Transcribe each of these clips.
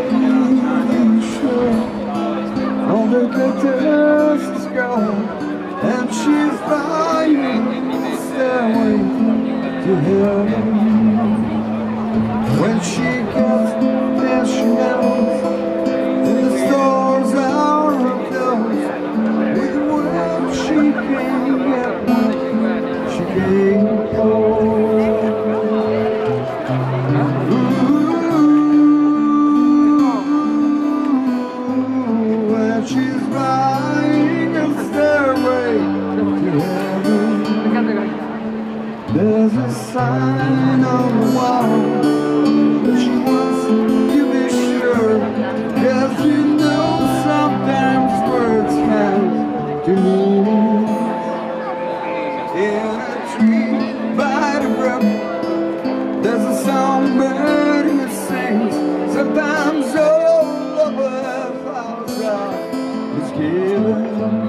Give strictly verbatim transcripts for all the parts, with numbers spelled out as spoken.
really sure all the glitters is gone, and she's flying the stairway to heaven. When she gets there, she knows that the stores are closed. With words she can't get one, she can't go. She's flying a stairway to heaven. There's a sign on the wall that she wants to be sure. Yes, you know sometimes words have two meanings. In a tree by the brook, there's a songbird who sings. Sometimes all over flowers are misgiven.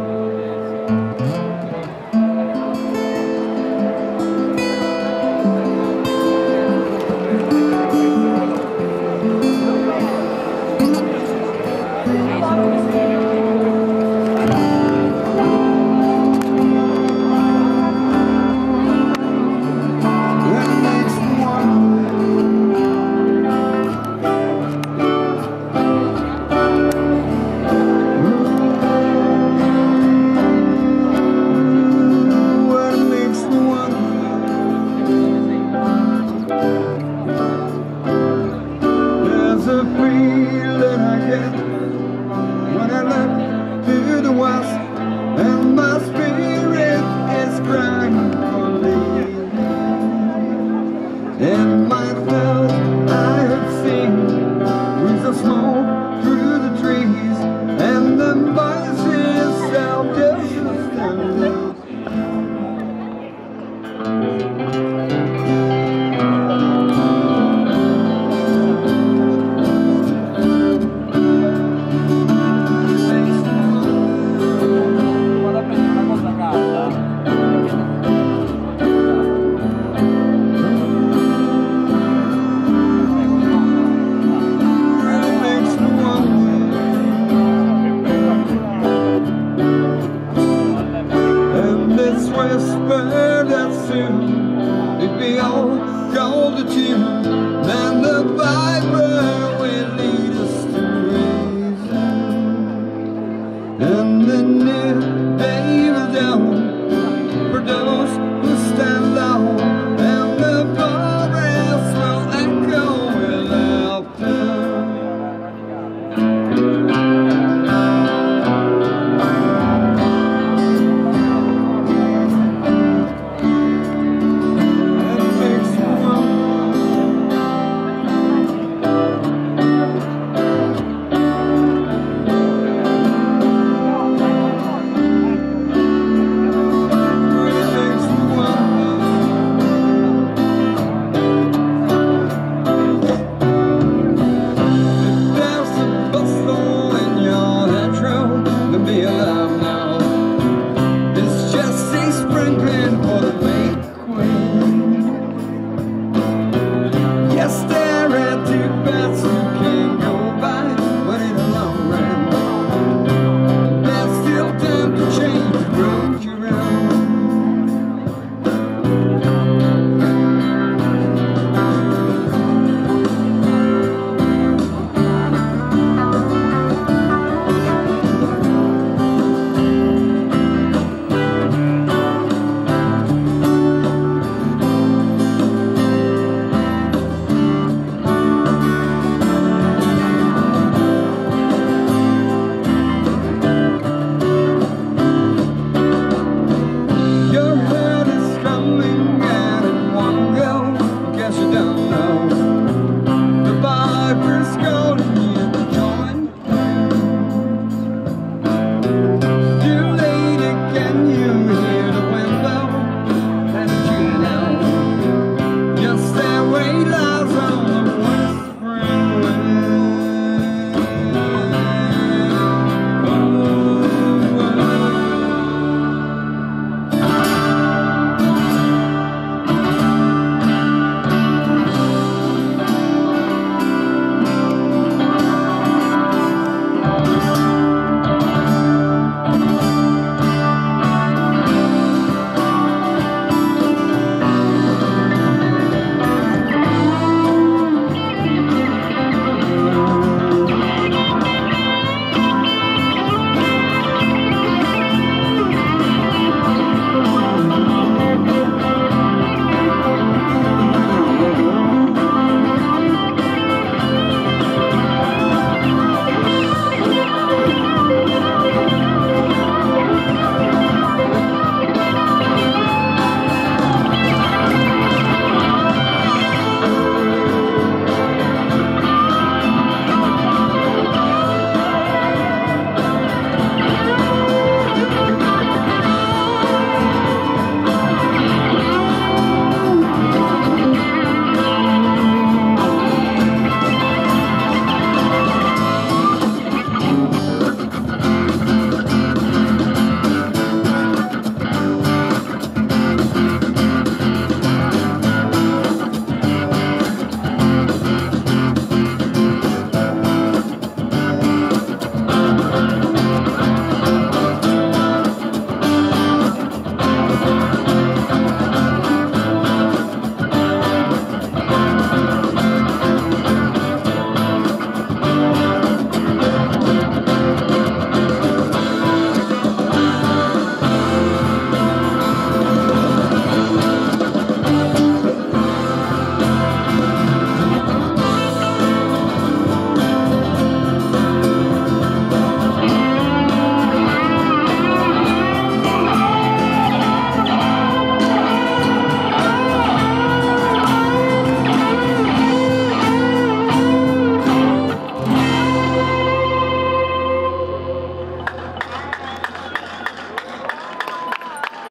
There's a feeling I get when I look to the west, and my spirit is crying for leave. And my thoughts I have seen with the smoke